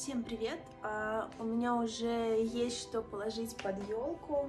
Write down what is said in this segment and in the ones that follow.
Всем привет! У меня уже есть что положить под елку.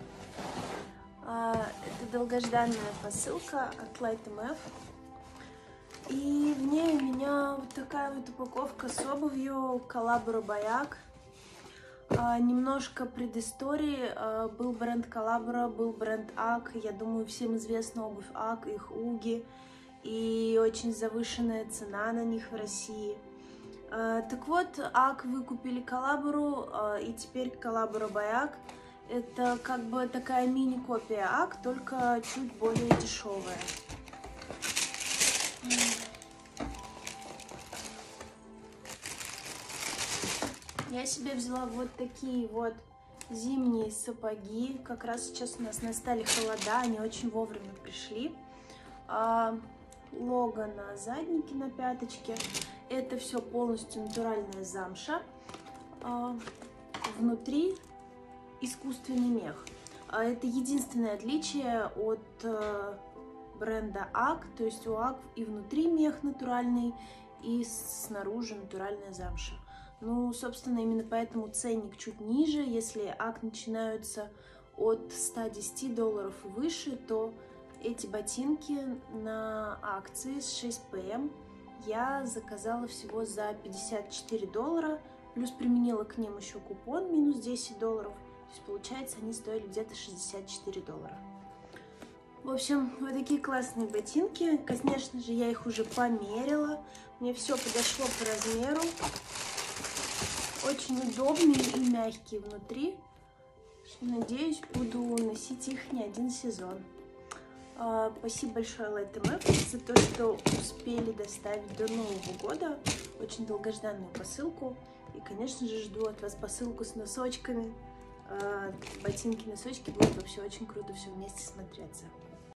Это долгожданная посылка от Light MF. И в ней у меня вот такая вот упаковка с обувью Collabora by UGG. Немножко предыстории. Был бренд Collabora, был бренд UGG. Я думаю, всем известна обувь UGG, их уги. И очень завышенная цена на них в России. Так вот, UGG выкупили Collabora, и теперь Collabora by UGG это как бы такая мини-копия UGG, только чуть более дешевая. Я себе взяла вот такие вот зимние сапоги. Как раз сейчас у нас настали холода, они очень вовремя пришли. Лого на заднике, на пяточке. Это все полностью натуральная замша. Внутри искусственный мех. Это единственное отличие от бренда UGG. То есть у UGG и внутри мех натуральный, и снаружи натуральная замша. Ну, собственно, именно поэтому ценник чуть ниже. Если UGG начинаются от $110 и выше, то эти ботинки на акции с 6 ПМ я заказала всего за $54, плюс применила к ним еще купон минус $10. То есть, получается, они стоили где-то $64. В общем, вот такие классные ботинки. Конечно же, я их уже померила. Мне все подошло по размеру. Очень удобные и мягкие внутри. Надеюсь, буду носить их не один сезон. Спасибо большое Light MF за то, что успели доставить до Нового года очень долгожданную посылку. И, конечно же, жду от вас посылку с носочками. Ботинки, носочки будут вообще очень круто все вместе смотреться.